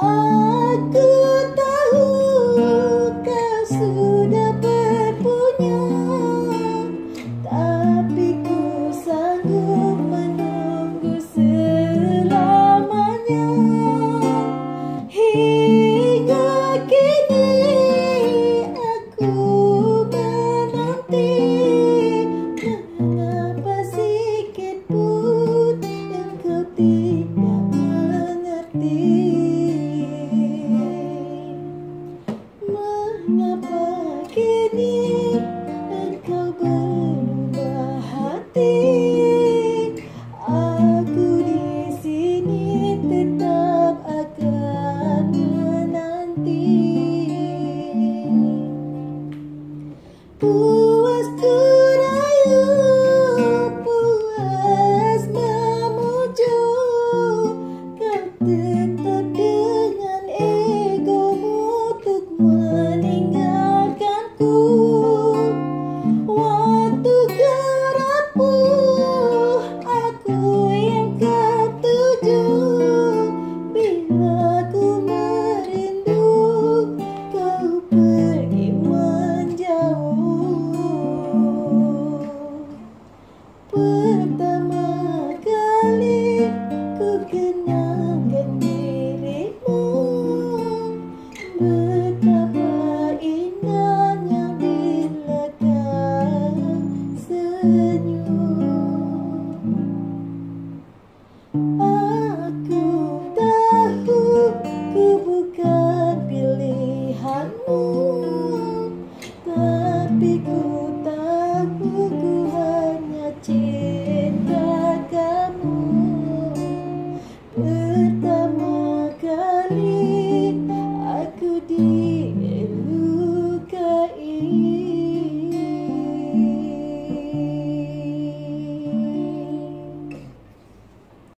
Aku tahu kau sudah berpunya, tapi ku sanggup menunggu selamanya. Hingga kini aku menanti, mengapa sikit pun engkau tidak mengerti. Mengapa kini engkau berubah hati? Aku di sini tetap akan menanti. Puas ku rayu, puas memuju, kau